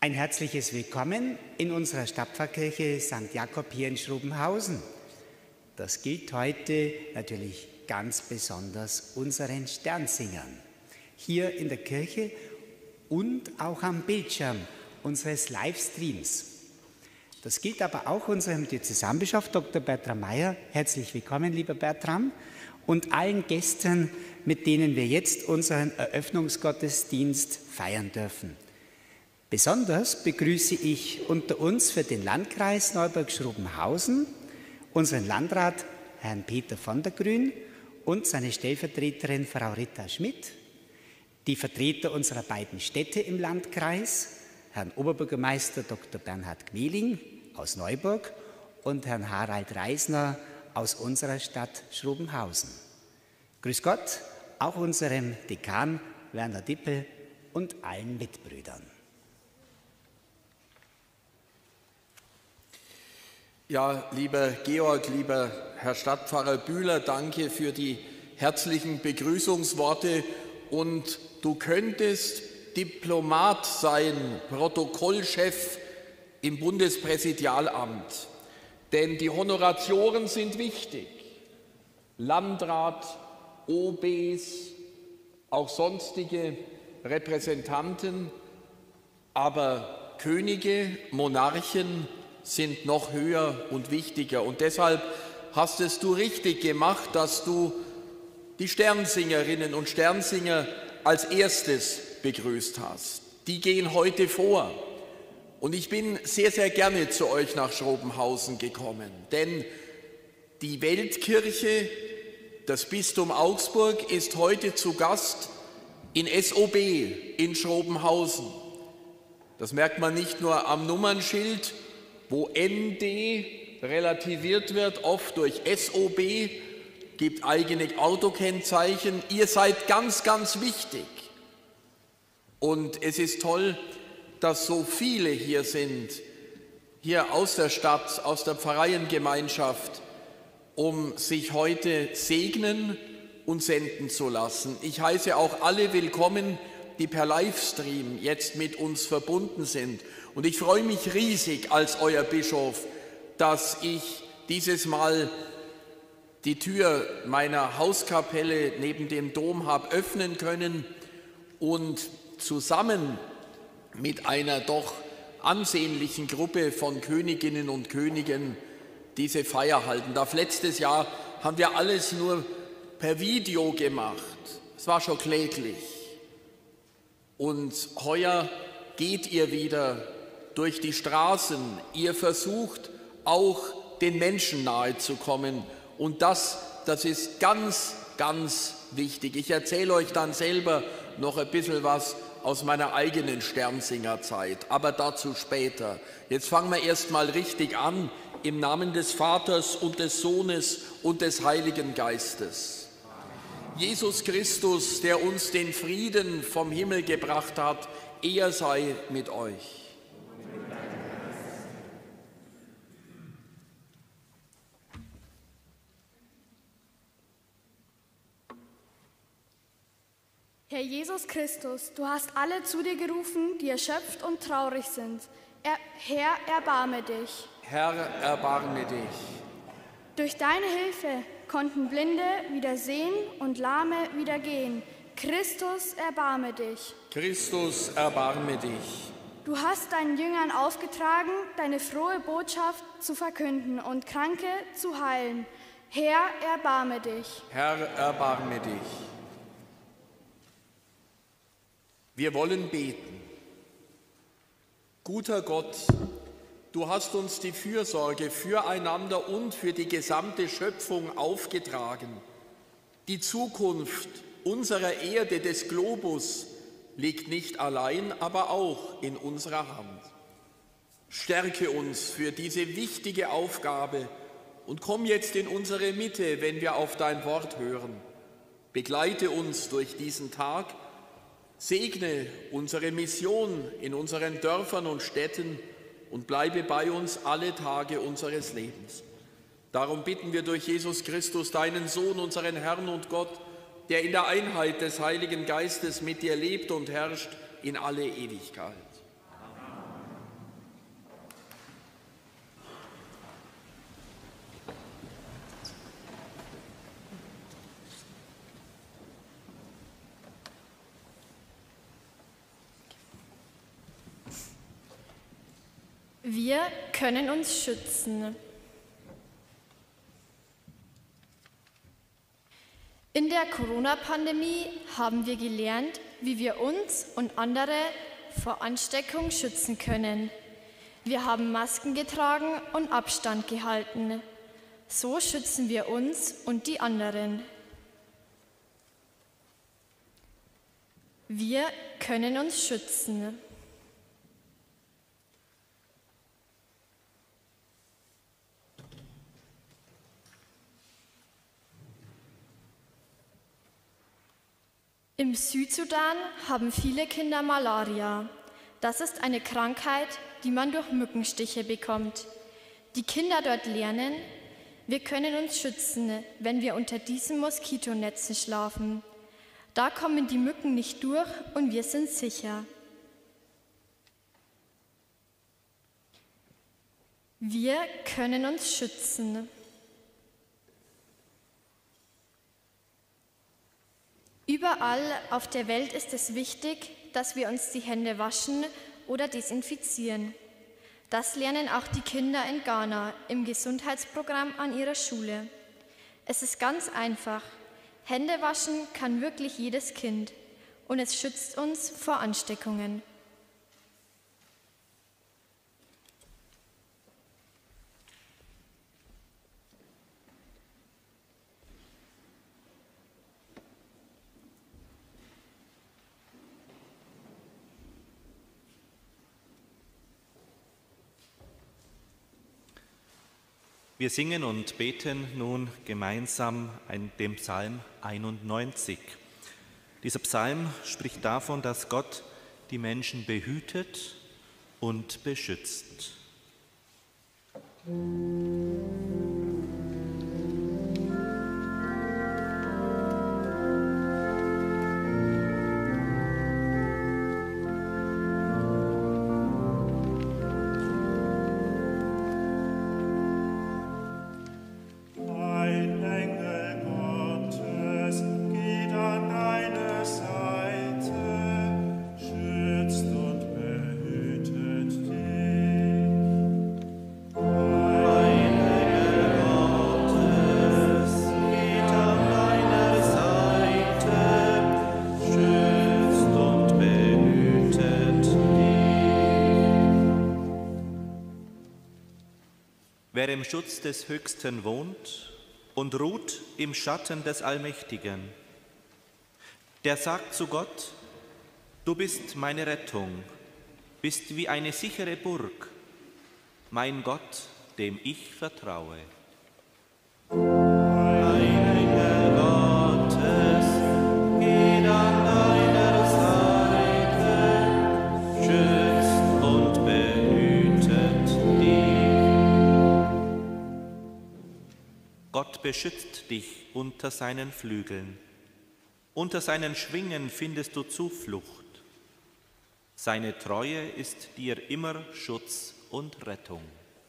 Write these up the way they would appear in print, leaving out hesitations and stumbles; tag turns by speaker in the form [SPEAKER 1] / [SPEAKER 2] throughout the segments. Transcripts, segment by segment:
[SPEAKER 1] Ein herzliches Willkommen in unserer Stadtpfarrkirche St. Jakob hier in Schrobenhausen. Das gilt heute natürlich ganz besonders unseren Sternsingern hier in der Kirche und auch am Bildschirm unseres Livestreams. Das gilt aber auch unserem Diözesanbischof Dr. Bertram Meyer. Herzlich willkommen, lieber Bertram, und allen Gästen, mit denen wir jetzt unseren Eröffnungsgottesdienst feiern dürfen. Besonders begrüße ich unter uns für den Landkreis Neuburg-Schrobenhausen unseren Landrat Herrn Peter von der Grün und seine Stellvertreterin Frau Rita Schmidt, die Vertreter unserer beiden Städte im Landkreis, Herrn Oberbürgermeister Dr. Bernhard Gmeling aus Neuburg und Herrn Harald Reisner aus unserer Stadt Schrobenhausen. Grüß Gott, auch unserem Dekan Werner Dippel und allen Mitbrüdern.
[SPEAKER 2] Ja, lieber Georg, lieber Herr Stadtpfarrer Bühler, danke für die herzlichen Begrüßungsworte. Und du könntest Diplomat sein, Protokollchef im Bundespräsidialamt. Denn die Honoratioren sind wichtig. Landrat, OBs, auch sonstige Repräsentanten. Aber Könige, Monarchen sind noch höher und wichtiger. Und deshalb hast es du richtig gemacht, dass du die Sternsingerinnen und Sternsinger als erstes begrüßt hast. Die gehen heute vor. Und ich bin sehr, sehr gerne zu euch nach Schrobenhausen gekommen. Denn die Weltkirche, das Bistum Augsburg, ist heute zu Gast in SOB in Schrobenhausen. Das merkt man nicht nur am Nummernschild, wo ND relativiert wird, oft durch SOB, gibt eigene Autokennzeichen. Ihr seid ganz, ganz wichtig. Und es ist toll, dass so viele hier sind, hier aus der Stadt, aus der Pfarreiengemeinschaft, um sich heute segnen und senden zu lassen. Ich heiße auch alle willkommen, die per Livestream jetzt mit uns verbunden sind. Und ich freue mich riesig als euer Bischof, dass ich dieses Mal die Tür meiner Hauskapelle neben dem Dom habe öffnen können und zusammen mit einer doch ansehnlichen Gruppe von Königinnen und Königen diese Feier halten darf. Letztes Jahr haben wir alles nur per Video gemacht. Es war schon kläglich. Und heuer geht ihr wieder durch die Straßen. Ihr versucht auch den Menschen nahe zu kommen. Und das ist ganz, ganz wichtig. Ich erzähle euch dann selber noch ein bisschen was aus meiner eigenen Sternsingerzeit, aber dazu später. Jetzt fangen wir erst mal richtig an, im Namen des Vaters und des Sohnes und des Heiligen Geistes. Jesus Christus, der uns den Frieden vom Himmel gebracht hat, er sei mit euch.
[SPEAKER 3] Herr Jesus Christus, du hast alle zu dir gerufen, die erschöpft und traurig sind. Herr, erbarme dich.
[SPEAKER 2] Herr, erbarme dich.
[SPEAKER 3] Durch deine Hilfe konnten Blinde wieder sehen und Lahme wieder gehen. Christus, erbarme dich.
[SPEAKER 2] Christus, erbarme dich.
[SPEAKER 3] Du hast deinen Jüngern aufgetragen, deine frohe Botschaft zu verkünden und Kranke zu heilen. Herr, erbarme dich.
[SPEAKER 2] Herr, erbarme dich. Wir wollen beten. Guter Gott, du hast uns die Fürsorge füreinander und für die gesamte Schöpfung aufgetragen. Die Zukunft unserer Erde, des Globus, liegt nicht allein, aber auch in unserer Hand. Stärke uns für diese wichtige Aufgabe und komm jetzt in unsere Mitte, wenn wir auf dein Wort hören. Begleite uns durch diesen Tag. Segne unsere Mission in unseren Dörfern und Städten und bleibe bei uns alle Tage unseres Lebens. Darum bitten wir durch Jesus Christus, deinen Sohn, unseren Herrn und Gott, der in der Einheit des Heiligen Geistes mit dir lebt und herrscht in alle Ewigkeit. Amen.
[SPEAKER 4] Wir können uns schützen. In der Corona-Pandemie haben wir gelernt, wie wir uns und andere vor Ansteckung schützen können. Wir haben Masken getragen und Abstand gehalten. So schützen wir uns und die anderen. Wir können uns schützen. Im Südsudan haben viele Kinder Malaria. Das ist eine Krankheit, die man durch Mückenstiche bekommt. Die Kinder dort lernen, wir können uns schützen, wenn wir unter diesen Moskitonetzen schlafen. Da kommen die Mücken nicht durch und wir sind sicher. Wir können uns schützen. Überall auf der Welt ist es wichtig, dass wir uns die Hände waschen oder desinfizieren. Das lernen auch die Kinder in Ghana im Gesundheitsprogramm an ihrer Schule. Es ist ganz einfach. Hände waschen kann wirklich jedes Kind und es schützt uns vor Ansteckungen.
[SPEAKER 5] Wir singen und beten nun gemeinsam den Psalm 91. Dieser Psalm spricht davon, dass Gott die Menschen behütet und beschützt. Wer im Schutz des Höchsten wohnt und ruht im Schatten des Allmächtigen, der sagt zu Gott: Du bist meine Rettung, bist wie eine sichere Burg, mein Gott, dem ich vertraue. Gott beschützt dich unter seinen Flügeln. Unter seinen Schwingen findest du Zuflucht. Seine Treue ist dir immer Schutz und Rettung.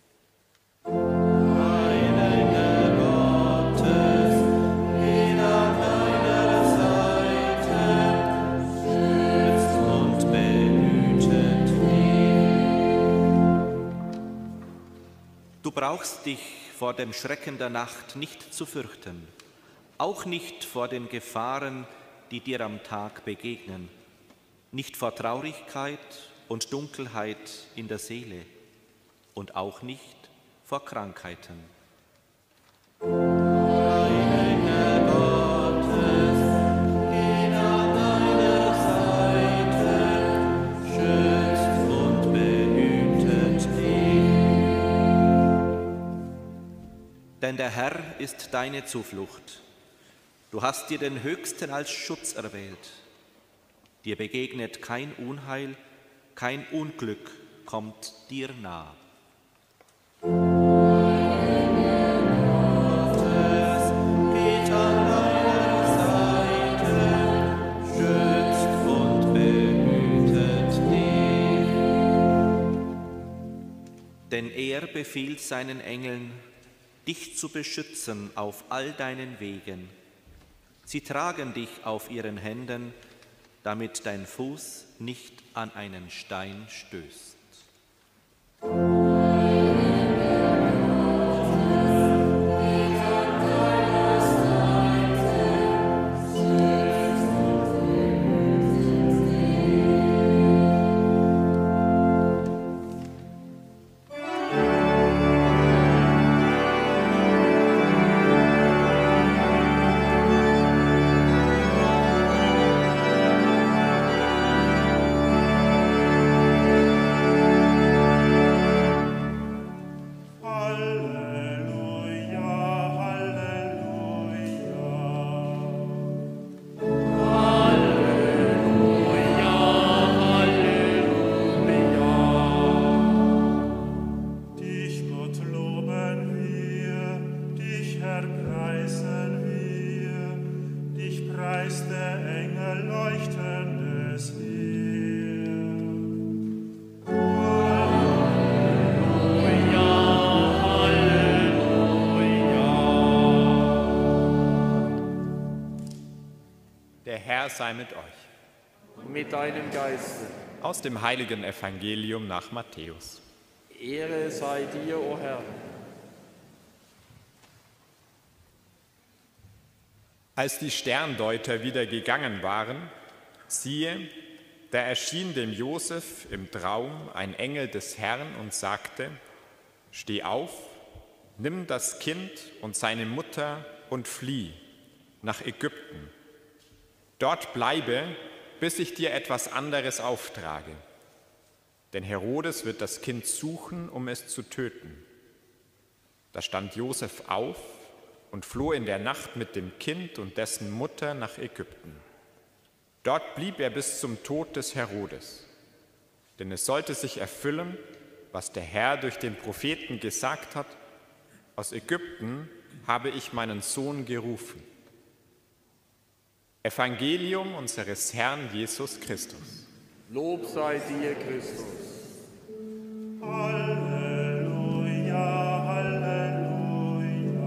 [SPEAKER 5] Heiliger Gottes, geht an deiner Seite, schützt und behütet dich. Du brauchst dich vor dem Schrecken der Nacht nicht zu fürchten, auch nicht vor den Gefahren, die dir am Tag begegnen, nicht vor Traurigkeit und Dunkelheit in der Seele und auch nicht vor Krankheiten. Heiliger Gottes, geht an deiner Seite, schützt und behütet dich. Denn der Herr ist deine Zuflucht. Du hast dir den Höchsten als Schutz erwählt. Dir begegnet kein Unheil, kein Unglück kommt dir nah. Denn er befiehlt seinen Engeln, dich zu beschützen auf all deinen Wegen. Sie tragen dich auf ihren Händen, damit dein Fuß nicht an einen Stein stößt.
[SPEAKER 6] sei mit euch.
[SPEAKER 2] Und mit deinem Geiste.
[SPEAKER 6] Aus dem heiligen Evangelium nach Matthäus.
[SPEAKER 2] Ehre sei dir, o Herr.
[SPEAKER 6] Als die Sterndeuter wieder gegangen waren, siehe, da erschien dem Josef im Traum ein Engel des Herrn und sagte: Steh auf, nimm das Kind und seine Mutter und flieh nach Ägypten. Dort bleibe, bis ich dir etwas anderes auftrage. Denn Herodes wird das Kind suchen, um es zu töten. Da stand Josef auf und floh in der Nacht mit dem Kind und dessen Mutter nach Ägypten. Dort blieb er bis zum Tod des Herodes. Denn es sollte sich erfüllen, was der Herr durch den Propheten gesagt hat: Aus Ägypten habe ich meinen Sohn gerufen. Evangelium unseres Herrn Jesus Christus.
[SPEAKER 2] Lob sei dir, Christus.
[SPEAKER 7] Halleluja, Halleluja.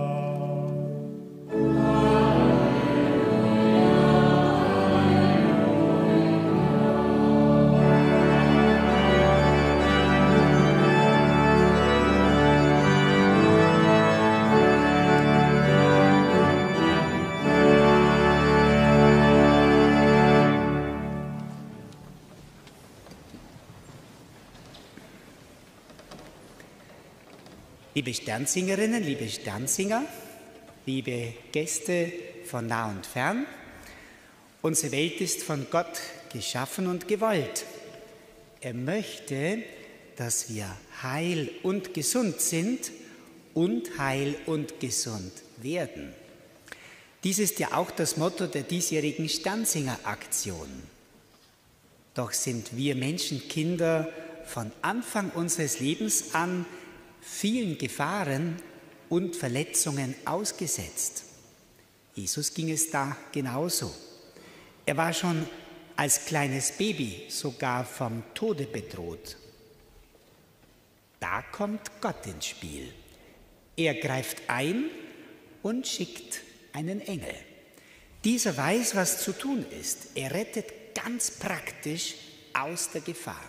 [SPEAKER 1] Liebe Sternsingerinnen, liebe Sternsinger, liebe Gäste von nah und fern, unsere Welt ist von Gott geschaffen und gewollt. Er möchte, dass wir heil und gesund sind und heil und gesund werden. Dies ist ja auch das Motto der diesjährigen Sternsinger-Aktion. Doch sind wir Menschenkinder von Anfang unseres Lebens an vielen Gefahren und Verletzungen ausgesetzt. Jesus ging es da genauso. Er war schon als kleines Baby sogar vom Tode bedroht. Da kommt Gott ins Spiel. Er greift ein und schickt einen Engel. Dieser weiß, was zu tun ist. Er rettet ganz praktisch aus der Gefahr.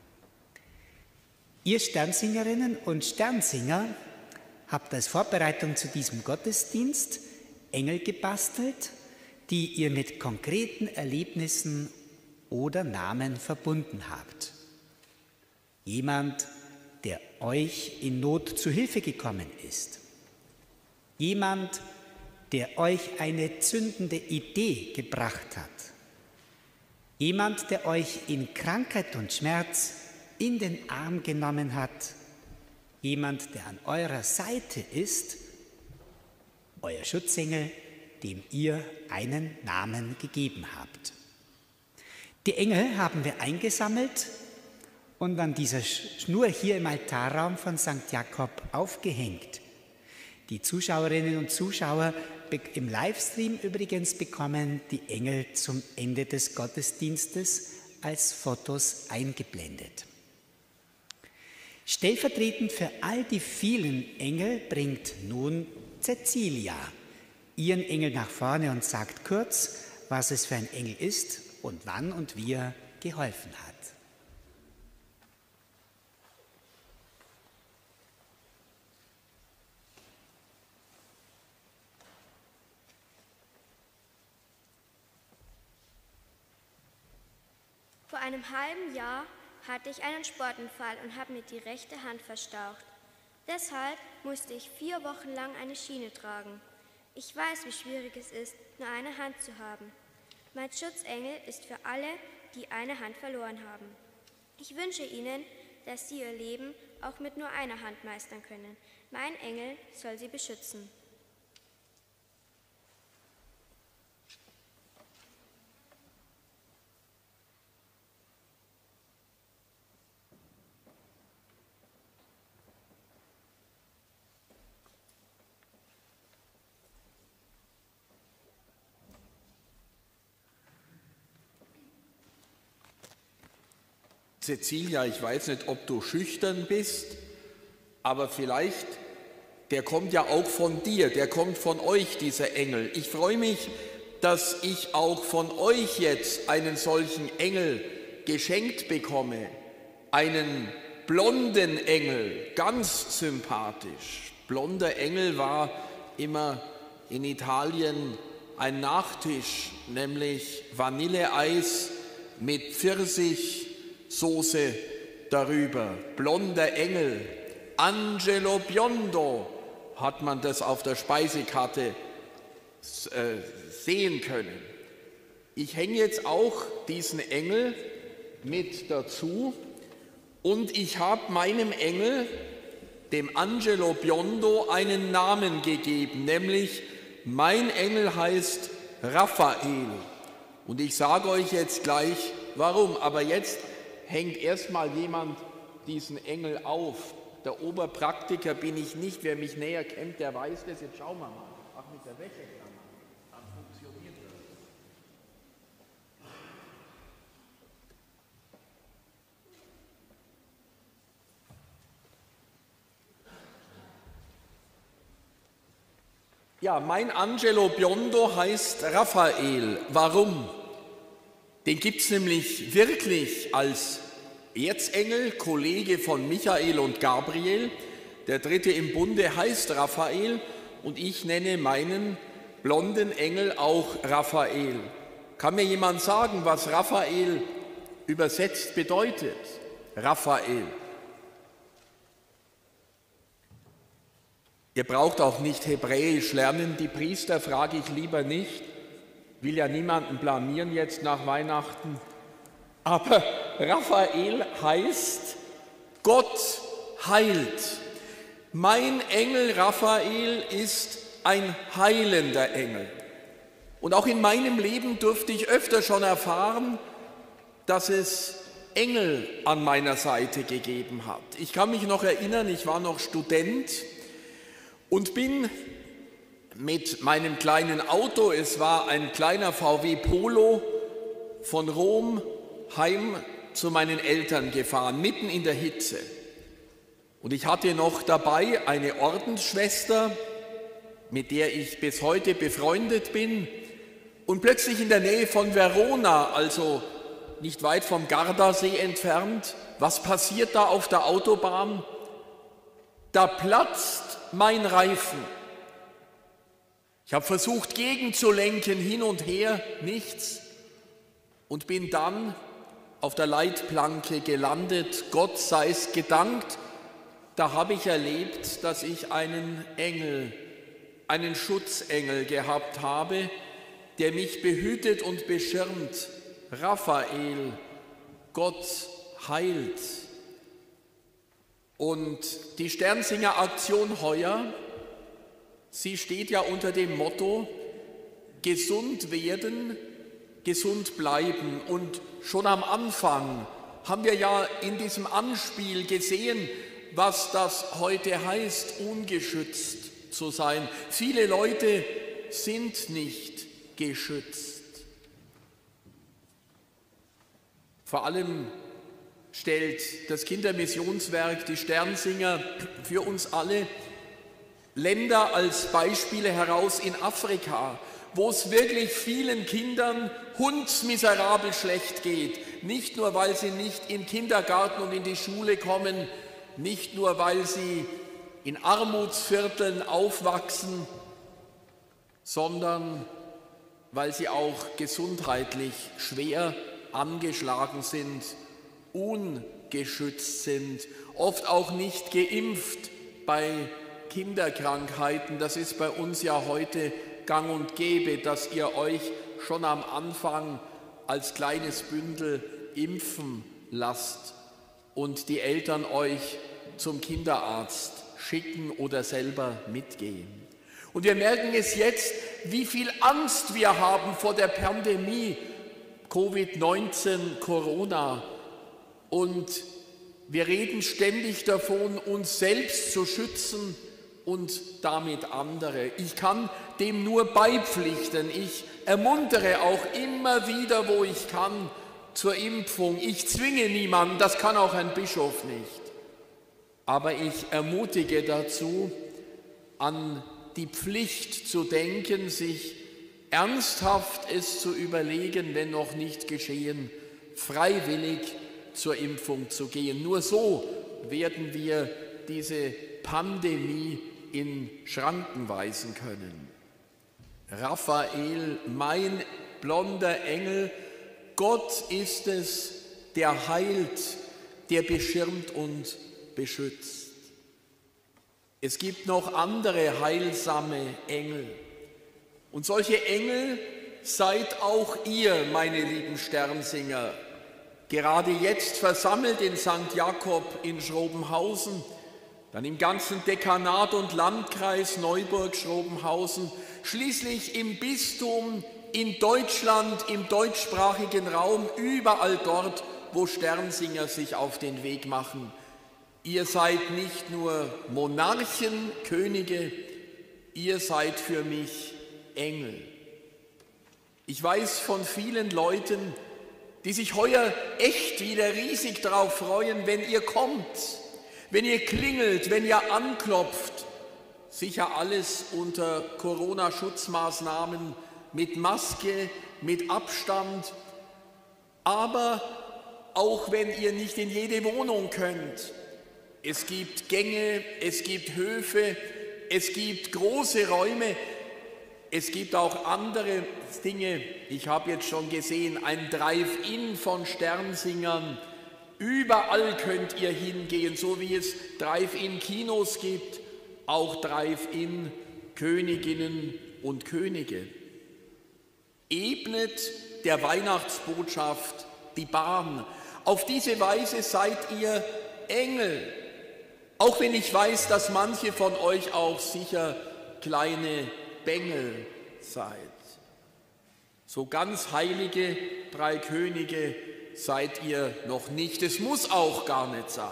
[SPEAKER 1] Ihr Sternsingerinnen und Sternsinger habt als Vorbereitung zu diesem Gottesdienst Engel gebastelt, die ihr mit konkreten Erlebnissen oder Namen verbunden habt. Jemand, der euch in Not zu Hilfe gekommen ist. Jemand, der euch eine zündende Idee gebracht hat. Jemand, der euch in Krankheit und Schmerz in den Arm genommen hat, jemand, der an eurer Seite ist, euer Schutzengel, dem ihr einen Namen gegeben habt. Die Engel haben wir eingesammelt und an dieser Schnur hier im Altarraum von St. Jakob aufgehängt. Die Zuschauerinnen und Zuschauer im Livestream übrigens bekommen die Engel zum Ende des Gottesdienstes als Fotos eingeblendet. Stellvertretend für all die vielen Engel bringt nun Cäcilia ihren Engel nach vorne und sagt kurz, was es für ein Engel ist und wann und wie er geholfen hat.
[SPEAKER 8] Vor einem halben Jahr hatte ich einen Sportunfall und habe mir die rechte Hand verstaucht. Deshalb musste ich 4 Wochen lang eine Schiene tragen. Ich weiß, wie schwierig es ist, nur eine Hand zu haben. Mein Schutzengel ist für alle, die eine Hand verloren haben. Ich wünsche Ihnen, dass Sie Ihr Leben auch mit nur einer Hand meistern können. Mein Engel soll Sie beschützen.
[SPEAKER 2] Cäcilia, ich weiß nicht, ob du schüchtern bist, aber vielleicht, der kommt ja auch von dir, der kommt von euch, dieser Engel. Ich freue mich, dass ich auch von euch jetzt einen solchen Engel geschenkt bekomme, einen blonden Engel, ganz sympathisch. Blonder Engel war immer in Italien ein Nachtisch, nämlich Vanilleeis mit Pfirsichsoße darüber. Blonder Engel, Angelo Biondo, hat man das auf der Speisekarte sehen können. Ich hänge jetzt auch diesen Engel mit dazu und ich habe meinem Engel, dem Angelo Biondo, einen Namen gegeben, nämlich mein Engel heißt Raphael. Und ich sage euch jetzt gleich, warum. Aber jetzt hängt erstmal jemand diesen Engel auf. Der Oberpraktiker bin ich nicht. Wer mich näher kennt, der weiß das. Jetzt schauen wir mal. Ach, mit der Wäscheklammer. Dann funktioniert das. Ja, mein Angelo Biondo heißt Raphael. Warum? Den gibt es nämlich wirklich als Erzengel, Kollege von Michael und Gabriel. Der dritte im Bunde heißt Raphael und ich nenne meinen blonden Engel auch Raphael. Kann mir jemand sagen, was Raphael übersetzt bedeutet? Raphael. Ihr braucht auch nicht Hebräisch lernen, die Priester frage ich lieber nicht, will ja niemanden blamieren jetzt nach Weihnachten. Aber Raphael heißt, Gott heilt. Mein Engel Raphael ist ein heilender Engel. Und auch in meinem Leben durfte ich öfter schon erfahren, dass es Engel an meiner Seite gegeben hat. Ich kann mich noch erinnern, ich war noch Student und bin mit meinem kleinen Auto, es war ein kleiner VW Polo, von Rom heim zu meinen Eltern gefahren, mitten in der Hitze. Und ich hatte noch dabei eine Ordensschwester, mit der ich bis heute befreundet bin. Und plötzlich in der Nähe von Verona, also nicht weit vom Gardasee entfernt, was passiert da auf der Autobahn? Da platzt mein Reifen. Ich habe versucht, gegenzulenken, hin und her, nichts. Und bin dann auf der Leitplanke gelandet. Gott sei es gedankt. Da habe ich erlebt, dass ich einen Engel, einen Schutzengel gehabt habe, der mich behütet und beschirmt. Raphael, Gott heilt. Und die Sternsinger Aktion heuer, sie steht ja unter dem Motto, gesund werden, gesund bleiben. Und schon am Anfang haben wir ja in diesem Anspiel gesehen, was das heute heißt, ungeschützt zu sein. Viele Leute sind nicht geschützt. Vor allem stellt das Kindermissionswerk, die Sternsinger, für uns alle Länder als Beispiele heraus in Afrika, wo es wirklich vielen Kindern hundsmiserabel schlecht geht. Nicht nur, weil sie nicht in den Kindergarten und in die Schule kommen, nicht nur, weil sie in Armutsvierteln aufwachsen, sondern weil sie auch gesundheitlich schwer angeschlagen sind, ungeschützt sind, oft auch nicht geimpft bei Kinderkrankheiten. Das ist bei uns ja heute gang und gäbe, dass ihr euch schon am Anfang als kleines Bündel impfen lasst und die Eltern euch zum Kinderarzt schicken oder selber mitgehen. Und wir merken es jetzt, wie viel Angst wir haben vor der Pandemie Covid-19, Corona. Und wir reden ständig davon, uns selbst zu schützen und damit andere. Ich kann dem nur beipflichten. Ich ermuntere auch immer wieder, wo ich kann, zur Impfung. Ich zwinge niemanden, das kann auch ein Bischof nicht. Aber ich ermutige dazu, an die Pflicht zu denken, sich ernsthaft es zu überlegen, wenn noch nicht geschehen, freiwillig zur Impfung zu gehen. Nur so werden wir diese Pandemie in Schranken weisen können. Raphael, mein blonder Engel, Gott ist es, der heilt, der beschirmt und beschützt. Es gibt noch andere heilsame Engel. Und solche Engel seid auch ihr, meine lieben Sternsinger. Gerade jetzt versammelt in St. Jakob in Schrobenhausen, dann im ganzen Dekanat und Landkreis Neuburg-Schrobenhausen, schließlich im Bistum, in Deutschland, im deutschsprachigen Raum, überall dort, wo Sternsinger sich auf den Weg machen. Ihr seid nicht nur Monarchen, Könige, ihr seid für mich Engel. Ich weiß von vielen Leuten, die sich heuer echt wieder riesig darauf freuen, wenn ihr kommt, wenn ihr klingelt, wenn ihr anklopft. Sicher alles unter Corona-Schutzmaßnahmen, mit Maske, mit Abstand, aber auch wenn ihr nicht in jede Wohnung könnt. Es gibt Gänge, es gibt Höfe, es gibt große Räume, es gibt auch andere Dinge. Ich habe jetzt schon gesehen, ein Drive-In von Sternsingern. Überall könnt ihr hingehen, so wie es Drive-In-Kinos gibt, auch Drive-In Königinnen und Könige. Ebnet der Weihnachtsbotschaft die Bahn. Auf diese Weise seid ihr Engel. Auch wenn ich weiß, dass manche von euch auch sicher kleine Bengel seid. So ganz heilige drei Könige seid ihr noch nicht. Es muss auch gar nicht sein.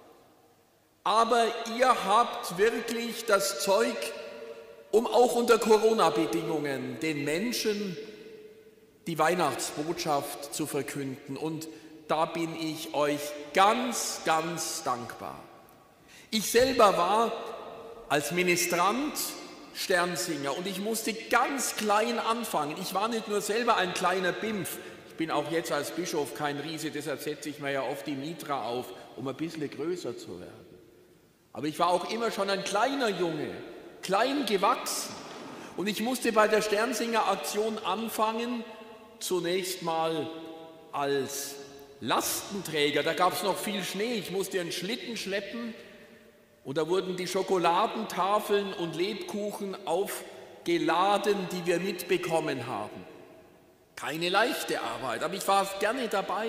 [SPEAKER 2] Aber ihr habt wirklich das Zeug, um auch unter Corona-Bedingungen den Menschen die Weihnachtsbotschaft zu verkünden. Und da bin ich euch ganz, ganz dankbar. Ich selber war als Ministrant Sternsinger und ich musste ganz klein anfangen. Ich war nicht nur selber ein kleiner Bimpf, ich bin auch jetzt als Bischof kein Riese, deshalb setze ich mir ja oft die Mitra auf, um ein bisschen größer zu werden. Aber ich war auch immer schon ein kleiner Junge, klein gewachsen. Und ich musste bei der Sternsinger-Aktion anfangen, zunächst mal als Lastenträger. Da gab es noch viel Schnee, ich musste einen Schlitten schleppen. Und da wurden die Schokoladentafeln und Lebkuchen aufgeladen, die wir mitbekommen haben. Keine leichte Arbeit, aber ich war gerne dabei.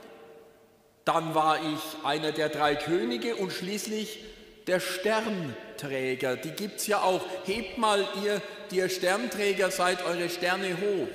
[SPEAKER 2] Dann war ich einer der drei Könige und schließlich der Sternträger. Die gibt es ja auch. Hebt mal ihr, die ihr Sternträger seid, eure Sterne hoch.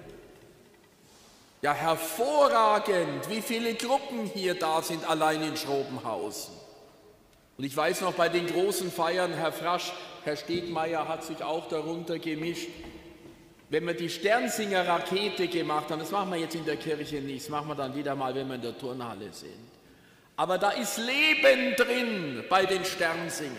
[SPEAKER 2] Ja, hervorragend, wie viele Gruppen hier da sind, allein in Schrobenhausen. Und ich weiß noch, bei den großen Feiern, Herr Frasch, Herr Stegmeier hat sich auch darunter gemischt, wenn wir die Sternsinger-Rakete gemacht haben, das machen wir jetzt in der Kirche nicht, das machen wir dann wieder mal, wenn wir in der Turnhalle sind. Aber da ist Leben drin bei den Sternsingern.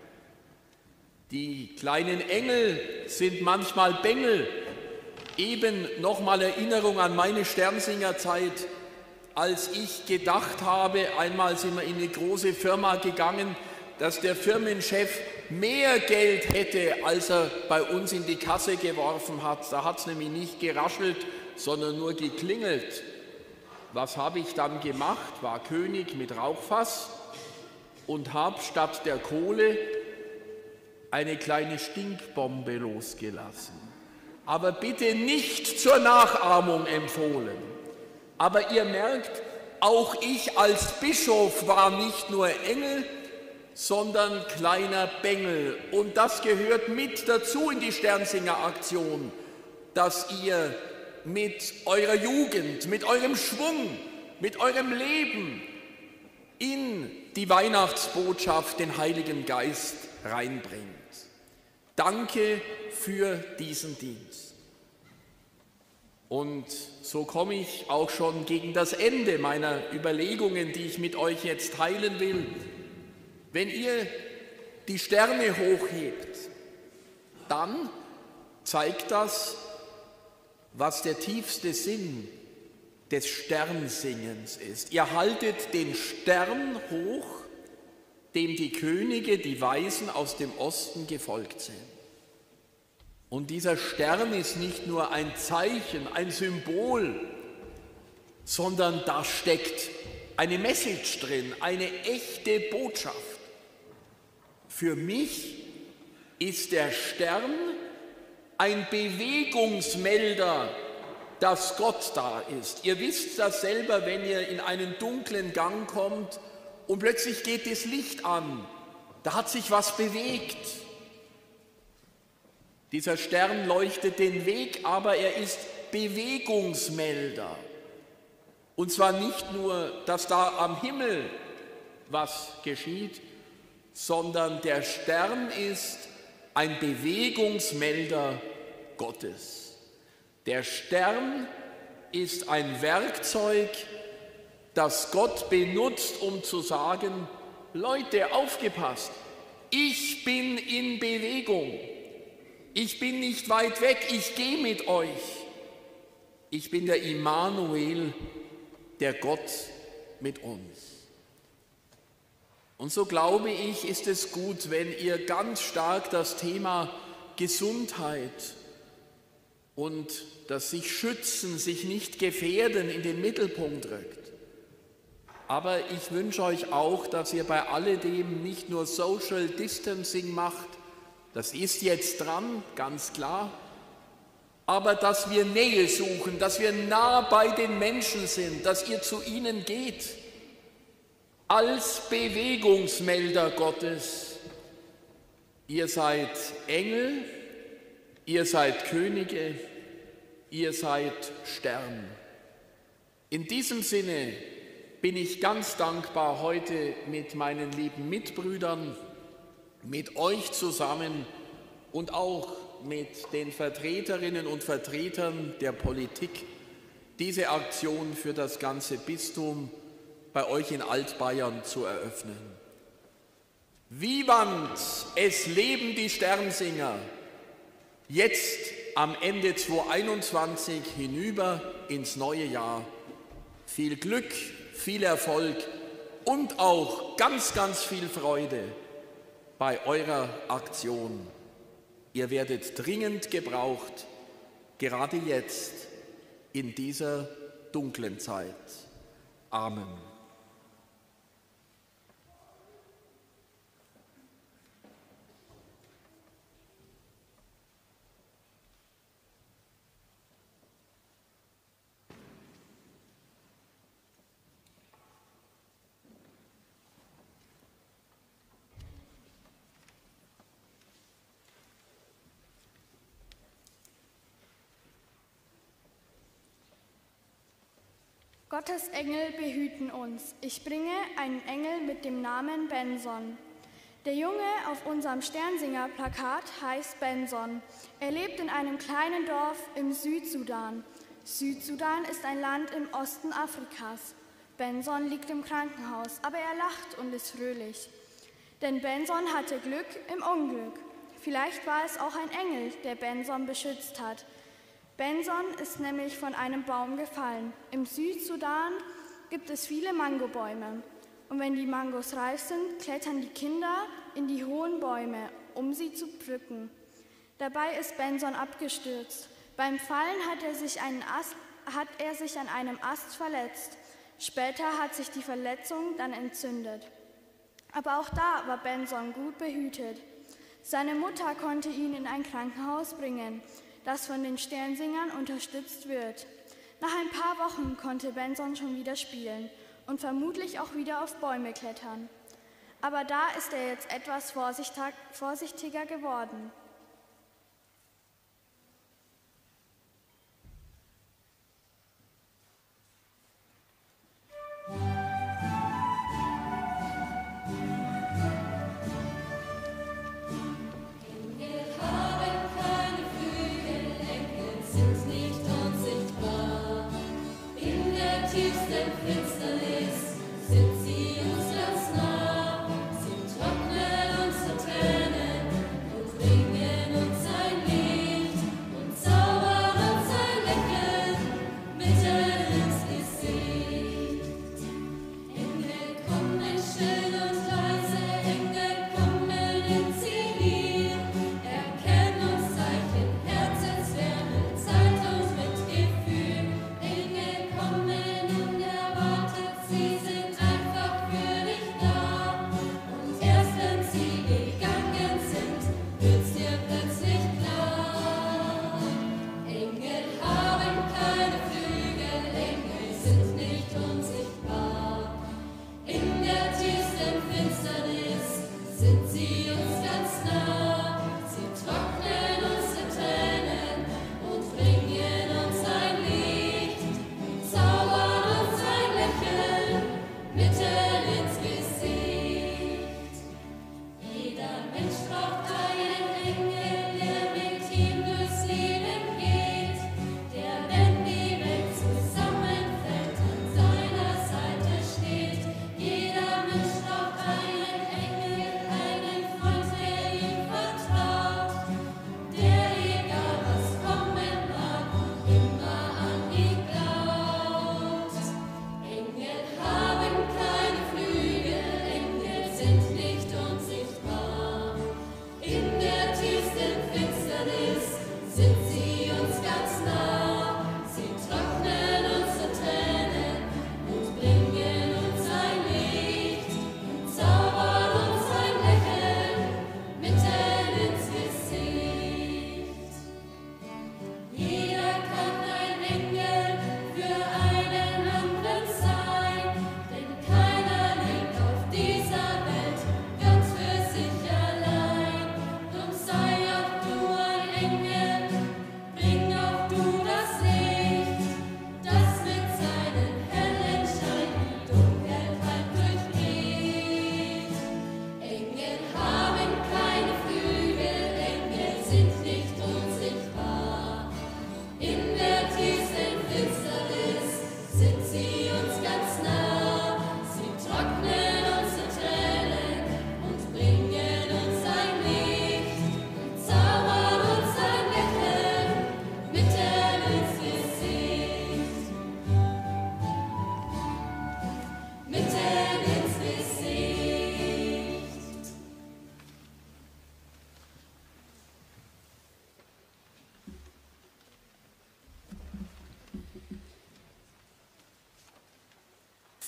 [SPEAKER 2] Die kleinen Engel sind manchmal Bengel. Eben nochmal Erinnerung an meine Sternsingerzeit. Als ich gedacht habe, einmal sind wir in eine große Firma gegangen, dass der Firmenchef mehr Geld hätte, als er bei uns in die Kasse geworfen hat. Da hat es nämlich nicht geraschelt, sondern nur geklingelt. Was habe ich dann gemacht? War König mit Rauchfass und habe statt der Kohle eine kleine Stinkbombe losgelassen. Aber bitte nicht zur Nachahmung empfohlen. Aber ihr merkt, auch ich als Bischof war nicht nur Engel, sondern kleiner Bengel. Und das gehört mit dazu in die Sternsinger-Aktion, dass ihr mit eurer Jugend, mit eurem Schwung, mit eurem Leben in die Weihnachtsbotschaft den Heiligen Geist reinbringt. Danke für diesen Dienst. Und so komme ich auch schon gegen das Ende meiner Überlegungen, die ich mit euch jetzt teilen will. Wenn ihr die Sterne hochhebt, dann zeigt das, was der tiefste Sinn des Sternsingens ist. Ihr haltet den Stern hoch, dem die Könige, die Weisen aus dem Osten gefolgt sind. Und dieser Stern ist nicht nur ein Zeichen, ein Symbol, sondern da steckt eine Message drin, eine echte Botschaft. Für mich ist der Stern ein Bewegungsmelder, dass Gott da ist. Ihr wisst das selber, wenn ihr in einen dunklen Gang kommt und plötzlich geht das Licht an. Da hat sich was bewegt. Dieser Stern leuchtet den Weg, aber er ist Bewegungsmelder. Und zwar nicht nur, dass da am Himmel was geschieht, sondern der Stern ist ein Bewegungsmelder Gottes. Der Stern ist ein Werkzeug, das Gott benutzt, um zu sagen, Leute, aufgepasst, ich bin in Bewegung, ich bin nicht weit weg, ich gehe mit euch. Ich bin der Immanuel, der Gott mit uns. Und so glaube ich, ist es gut, wenn ihr ganz stark das Thema Gesundheit und das sich schützen, sich nicht gefährden in den Mittelpunkt rückt. Aber ich wünsche euch auch, dass ihr bei alledem nicht nur Social Distancing macht, das ist jetzt dran, ganz klar, aber dass wir Nähe suchen, dass wir nah bei den Menschen sind, dass ihr zu ihnen geht, als Bewegungsmelder Gottes. Ihr seid Engel, ihr seid Könige, ihr seid Stern. In diesem Sinne bin ich ganz dankbar, heute mit meinen lieben Mitbrüdern, mit euch zusammen und auch mit den Vertreterinnen und Vertretern der Politik diese Aktion für das ganze Bistum bei euch in Altbayern zu eröffnen. Vivant, es leben die Sternsinger, jetzt am Ende 2021 hinüber ins neue Jahr. Viel Glück, viel Erfolg und auch ganz, ganz viel Freude bei eurer Aktion. Ihr werdet dringend gebraucht, gerade jetzt in dieser dunklen Zeit. Amen.
[SPEAKER 3] Gottes Engel behüten uns. Ich bringe einen Engel mit dem Namen Benson. Der Junge auf unserem Sternsinger-Plakat heißt Benson. Er lebt in einem kleinen Dorf im Südsudan. Südsudan ist ein Land im Osten Afrikas. Benson liegt im Krankenhaus, aber er lacht und ist fröhlich. Denn Benson hatte Glück im Unglück. Vielleicht war es auch ein Engel, der Benson beschützt hat. Benson ist nämlich von einem Baum gefallen. Im Südsudan gibt es viele Mangobäume. Und wenn die Mangos reif sind, klettern die Kinder in die hohen Bäume, um sie zu pflücken. Dabei ist Benson abgestürzt. Beim Fallen hat er sich an einem Ast verletzt. Später hat sich die Verletzung dann entzündet. Aber auch da war Benson gut behütet. Seine Mutter konnte ihn in ein Krankenhaus bringen, das von den Sternsingern unterstützt wird. Nach ein paar Wochen konnte Benson schon wieder spielen und vermutlich auch wieder auf Bäume klettern. Aber da ist er jetzt etwas vorsichtiger geworden.
[SPEAKER 9] Tränen und bringen uns ein Licht und zaubern uns ein Lächeln.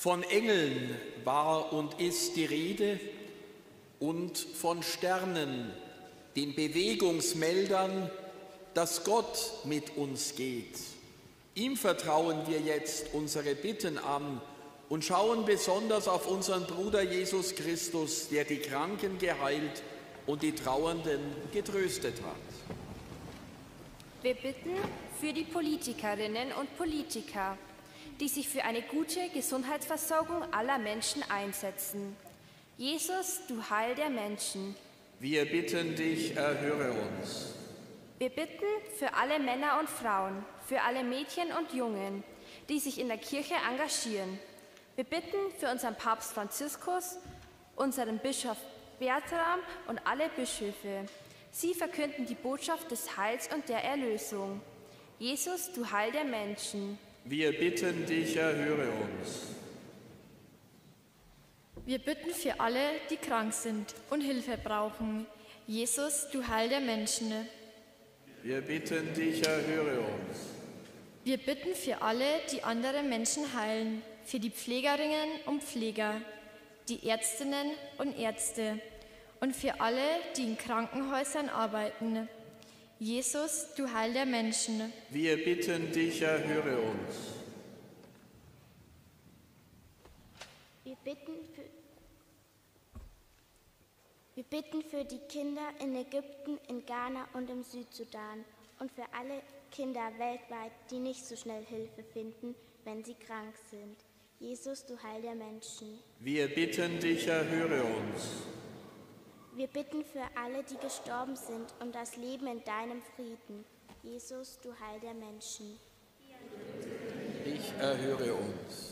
[SPEAKER 2] Von Engeln war und ist die Rede und von Sternen, den Bewegungsmeldern, dass Gott mit uns geht. Ihm vertrauen wir jetzt unsere Bitten an und schauen besonders auf unseren Bruder Jesus Christus, der die Kranken geheilt und die Trauernden getröstet hat.
[SPEAKER 9] Wir bitten für die Politikerinnen und Politiker, die sich für eine gute Gesundheitsversorgung aller Menschen einsetzen. Jesus, du Heil der Menschen.
[SPEAKER 2] Wir bitten dich, erhöre uns.
[SPEAKER 9] Wir bitten für alle Männer und Frauen, für alle Mädchen und Jungen, die sich in der Kirche engagieren. Wir bitten für unseren Papst Franziskus, unseren Bischof Bertram und alle Bischöfe. Sie verkünden die Botschaft des Heils und der Erlösung. Jesus, du Heil der Menschen.
[SPEAKER 2] Wir bitten dich, erhöre uns.
[SPEAKER 4] Wir bitten für alle, die krank sind und Hilfe brauchen. Jesus, du Heil der Menschen.
[SPEAKER 2] Wir bitten dich, erhöre uns.
[SPEAKER 4] Wir bitten für alle, die andere Menschen heilen, für die Pflegerinnen und Pfleger, die Ärztinnen und Ärzte und für alle, die in Krankenhäusern arbeiten. Jesus, du Heil der Menschen.
[SPEAKER 2] Wir bitten dich, erhöre uns.
[SPEAKER 8] Wir bitten für die Kinder in Ägypten, in Ghana und im Südsudan und für alle Kinder weltweit, die nicht so schnell Hilfe finden, wenn sie krank sind. Jesus, du Heil der Menschen.
[SPEAKER 2] Wir bitten dich, erhöre uns.
[SPEAKER 8] Wir bitten für alle, die gestorben sind und das Leben in deinem Frieden. Jesus, du Heil der Menschen.
[SPEAKER 2] Ich erhöre uns.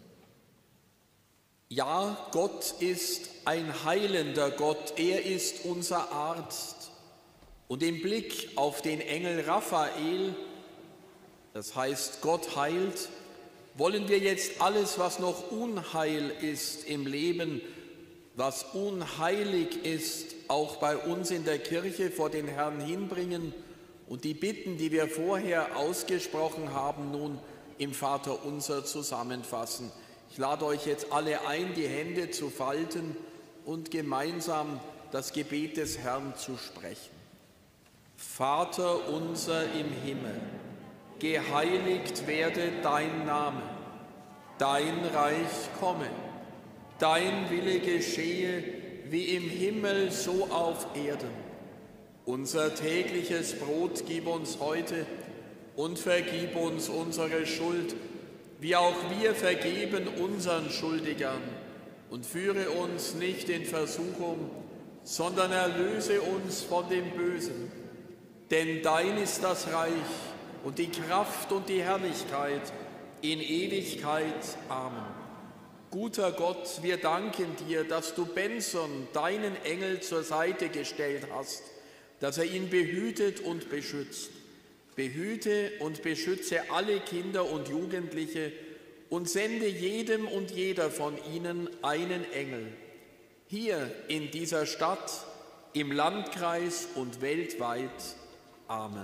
[SPEAKER 2] Ja, Gott ist ein heilender Gott, er ist unser Arzt. Und im Blick auf den Engel Raphael, das heißt Gott heilt, wollen wir jetzt alles, was noch Unheil ist im Leben, was unheilig ist, auch bei uns in der Kirche vor den Herrn hinbringen und die Bitten, die wir vorher ausgesprochen haben, nun im Vaterunser zusammenfassen. Ich lade euch jetzt alle ein, die Hände zu falten und gemeinsam das Gebet des Herrn zu sprechen. Vater unser im Himmel, geheiligt werde dein Name, dein Reich komme, dein Wille geschehe, wie im Himmel so auf Erden. Unser tägliches Brot gib uns heute und vergib uns unsere Schuld, wie auch wir vergeben unseren Schuldigern. Und führe uns nicht in Versuchung, sondern erlöse uns von dem Bösen. Denn dein ist das Reich und die Kraft und die Herrlichkeit in Ewigkeit. Amen. Guter Gott, wir danken dir, dass du Benson, deinen Engel, zur Seite gestellt hast, dass er ihn behütet und beschützt. Behüte und beschütze alle Kinder und Jugendliche und sende jedem und jeder von ihnen einen Engel. Hier in dieser Stadt, im Landkreis und weltweit. Amen.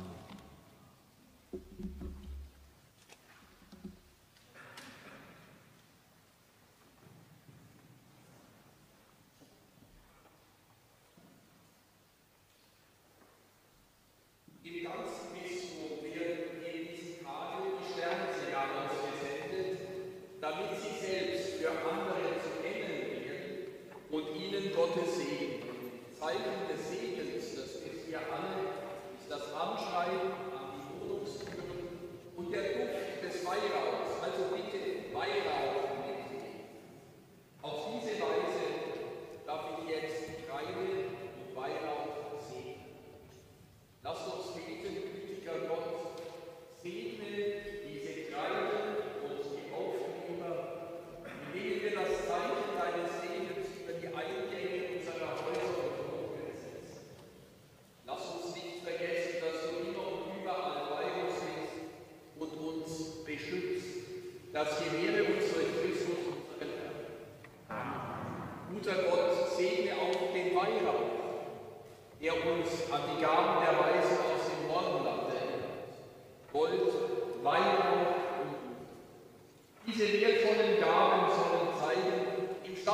[SPEAKER 2] Im ganzen Bistum werden in diesen Tagen die Sternensänger ausgesendet, damit sie selbst für andere zu Engeln werden und ihnen Gottes Segen. Zeichen des Segens, das wisst ihr alle, ist das Anschreiben an die Wohnungstüren und der Duft des Weihrauchs, also bitte Weihrauch mitnehmen. Auf diese Weise darf ich jetzt Kreide und Weihrauch segnen. Lasst uns beten, gütiger Gott, segne diese Kreide und die Aufkleber, indem wir das Zeichen deines Segens über die Eingänge unserer Häuser und Wohnungen setzen. Lass uns nicht vergessen, dass du immer und überall bei uns bist und uns beschützt. Das gewähre unsere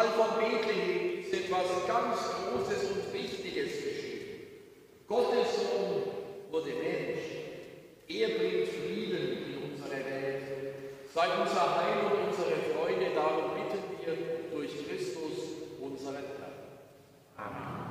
[SPEAKER 2] Stall von Bethlehem ist etwas ganz Großes und Wichtiges geschehen. Gottes Sohn wurde Mensch. Er bringt Frieden in unsere Welt. Sei unser Heil und unsere Freude, darum bitten wir durch Christus, unseren Herrn. Amen.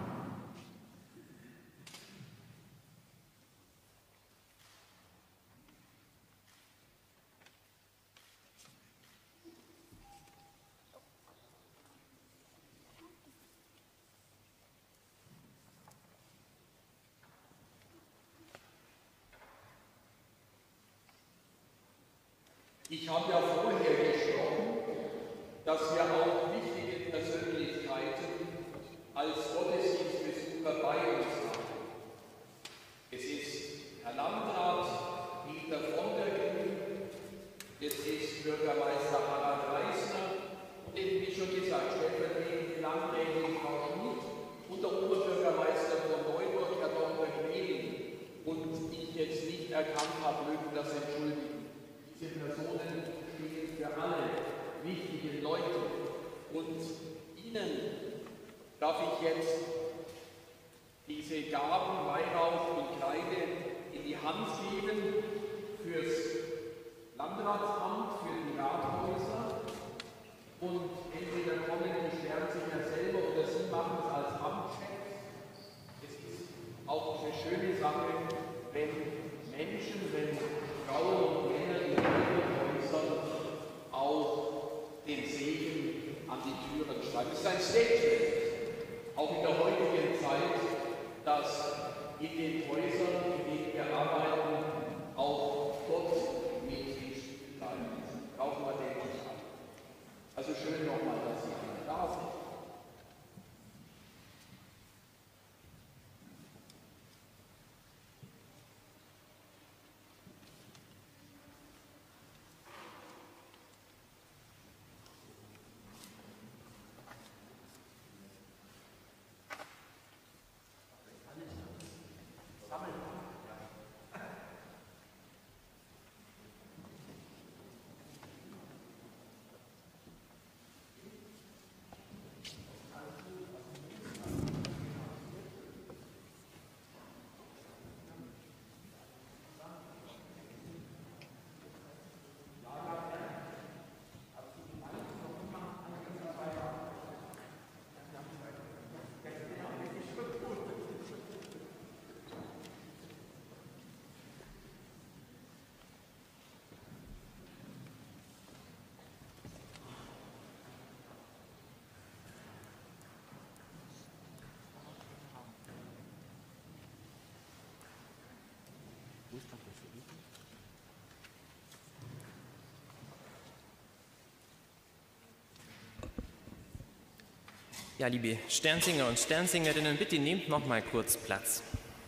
[SPEAKER 2] Ich habe ja vorher gesprochen, dass wir auch wichtige Persönlichkeiten als Gottesdienstbesucher bei uns haben. Es ist Herr Landrat Dieter von der Grün, es ist Bürgermeister Harald Reisner und eben wie schon gesagt, stellvertretend die Landrätin Frau Schmidt und der Oberbürgermeister von Neuburg, Herr Dr. Gmelin. Und ich jetzt nicht erkannt habe, mögen das entschuldigen. Diese Personen stehen für alle wichtigen Leute und ihnen darf ich jetzt diese Gaben, Weihrauch und Kreide in die Hand geben fürs Landratsamt, für die Rathäuser und entweder kommen die Sternsinger selber oder sie machen es als Amtschef. Es ist auch eine schöne Sache, wenn Menschen, wenn Frauen und Männer in Häusern auch den Segen an die Türen schreiben. Es ist ein Statement, auch in der heutigen Zeit, dass in den Häusern, in denen wir arbeiten, auch Gott mit im Spiel bleibt. Brauchen wir den nicht an. Also schön nochmal, dass Sie alle da sind.
[SPEAKER 10] Ja, liebe Sternsinger und Sternsingerinnen, bitte nehmt noch mal kurz Platz.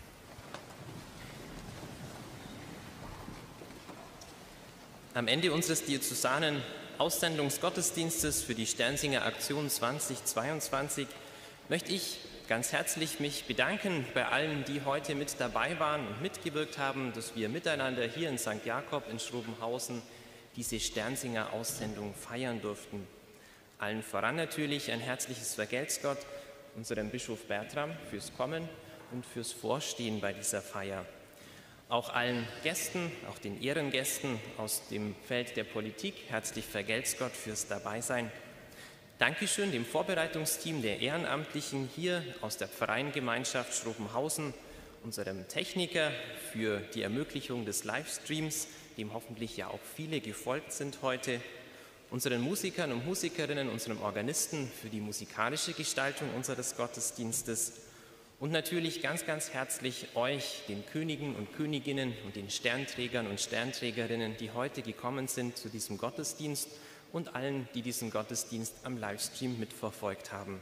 [SPEAKER 10] Am Ende unseres diözesanen Aussendungsgottesdienstes für die Sternsinger Aktion 2022 möchte ich ganz herzlich mich bedanken bei allen, die heute mit dabei waren und mitgewirkt haben, dass wir miteinander hier in St. Jakob in Schrobenhausen diese Sternsinger Aussendung feiern durften. Allen voran natürlich ein herzliches Vergelt's Gott unserem Bischof Bertram fürs Kommen und fürs Vorstehen bei dieser Feier. Auch allen Gästen, auch den Ehrengästen aus dem Feld der Politik, herzlich vergelt's Gott fürs Dabeisein. Dankeschön dem Vorbereitungsteam der Ehrenamtlichen hier aus der Pfarreiengemeinschaft Schrobenhausen, unserem Techniker für die Ermöglichung des Livestreams, dem hoffentlich ja auch viele gefolgt sind heute, unseren Musikern und Musikerinnen, unserem Organisten für die musikalische Gestaltung unseres Gottesdienstes und natürlich ganz, ganz herzlich euch, den Königen und Königinnen und den Sternträgern und Sternträgerinnen, die heute gekommen sind zu diesem Gottesdienst und allen, die diesen Gottesdienst am Livestream mitverfolgt haben.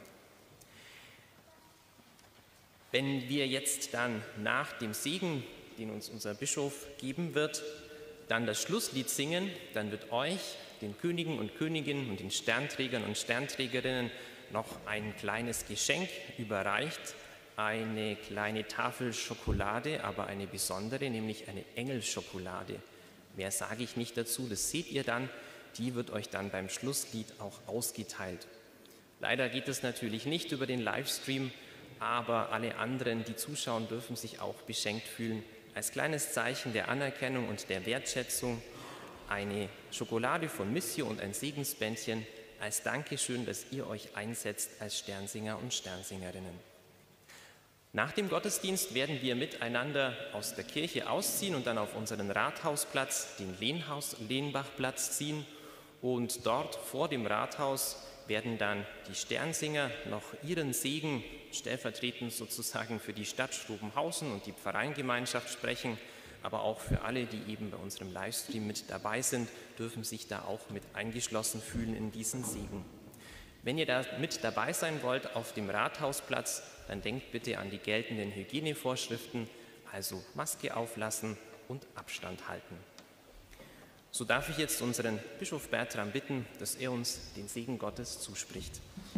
[SPEAKER 10] Wenn wir jetzt dann nach dem Segen, den uns unser Bischof geben wird, dann das Schlusslied singen, dann wird euch, den Königen und Königinnen und den Sternträgern und Sternträgerinnen noch ein kleines Geschenk überreicht, eine kleine Tafel Schokolade, aber eine besondere, nämlich eine Engelschokolade. Mehr sage ich nicht dazu, das seht ihr dann, die wird euch dann beim Schlusslied auch ausgeteilt. Leider geht es natürlich nicht über den Livestream, aber alle anderen, die zuschauen, dürfen sich auch beschenkt fühlen. Als kleines Zeichen der Anerkennung und der Wertschätzung eine Schokolade von Missio und ein Segensbändchen als Dankeschön, dass ihr euch einsetzt als Sternsinger und Sternsingerinnen. Nach dem Gottesdienst werden wir miteinander aus der Kirche ausziehen und dann auf unseren Rathausplatz, den Lehnbachplatz ziehen. Und dort vor dem Rathaus werden dann die Sternsinger noch ihren Segen stellvertretend sozusagen für die Stadt Schrobenhausen und die Pfarreiengemeinschaft sprechen. Aber auch für alle, die eben bei unserem Livestream mit dabei sind, dürfen sich da auch mit eingeschlossen fühlen in diesen Segen. Wenn ihr da mit dabei sein wollt auf dem Rathausplatz, dann denkt bitte an die geltenden Hygienevorschriften, also Maske auflassen und Abstand halten. So darf ich jetzt unseren Bischof Bertram bitten, dass er uns den Segen Gottes zuspricht.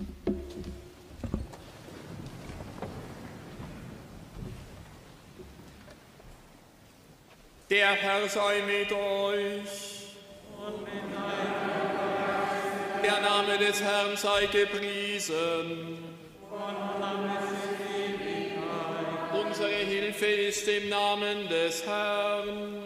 [SPEAKER 2] Der Herr sei mit euch.
[SPEAKER 7] Und mit deinem Geist.
[SPEAKER 2] Der Name des Herrn sei gepriesen.
[SPEAKER 7] Von Anfang bis in Ewigkeit.
[SPEAKER 2] Unsere Hilfe ist im Namen des Herrn.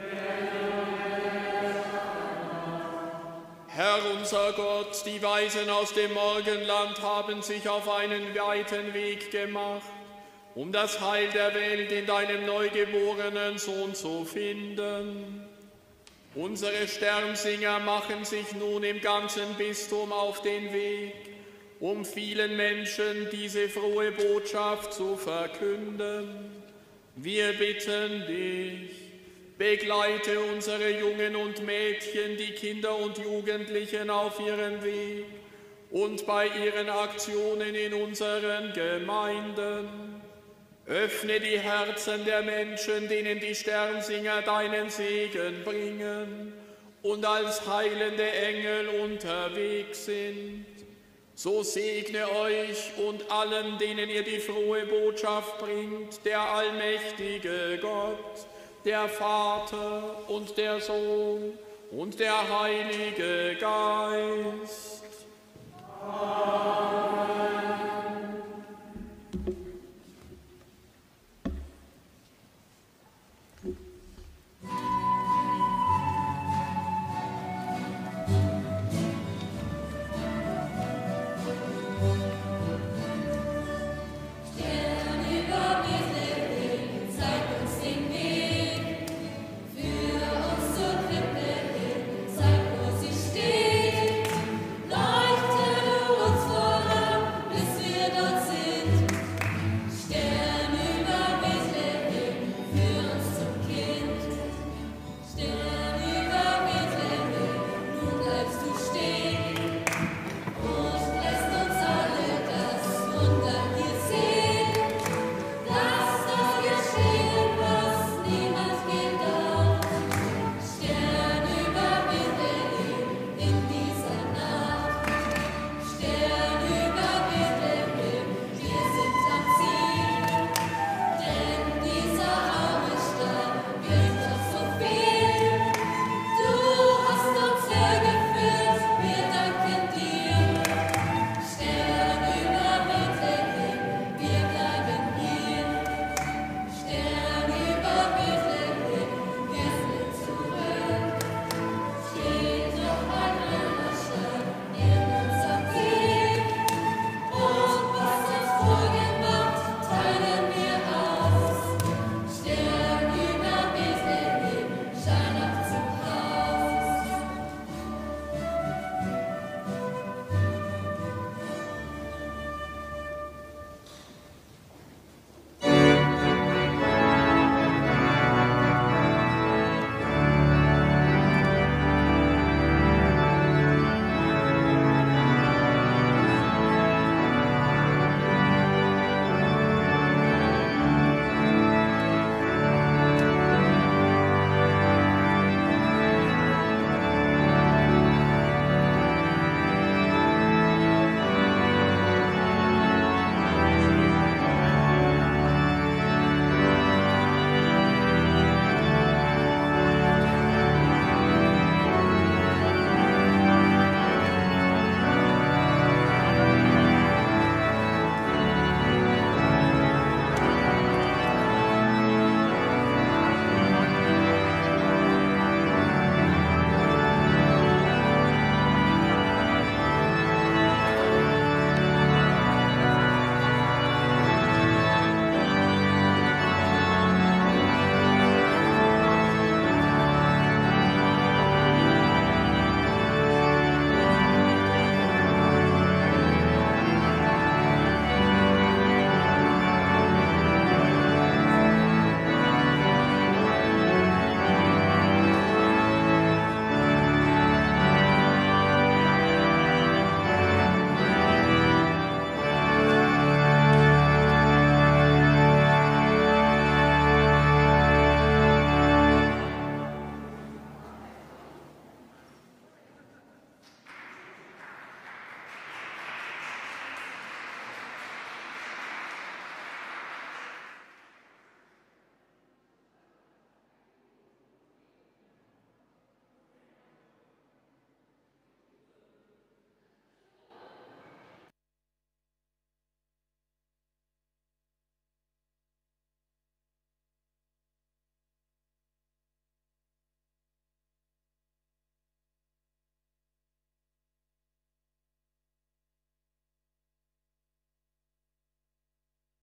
[SPEAKER 2] Herr unser Gott, die Weisen aus dem Morgenland haben sich auf einen weiten Weg gemacht, um das Heil der Welt in deinem neugeborenen Sohn zu finden. Unsere Sternsinger machen sich nun im ganzen Bistum auf den Weg, um vielen Menschen diese frohe Botschaft zu verkünden. Wir bitten dich, begleite unsere Jungen und Mädchen, die Kinder und Jugendlichen auf ihrem Weg und bei ihren Aktionen in unseren Gemeinden. Öffne die Herzen der Menschen, denen die Sternsinger deinen Segen bringen und als heilende Engel unterwegs sind. So segne euch und allen, denen ihr die frohe Botschaft bringt, der allmächtige Gott, der Vater und der Sohn und der Heilige Geist.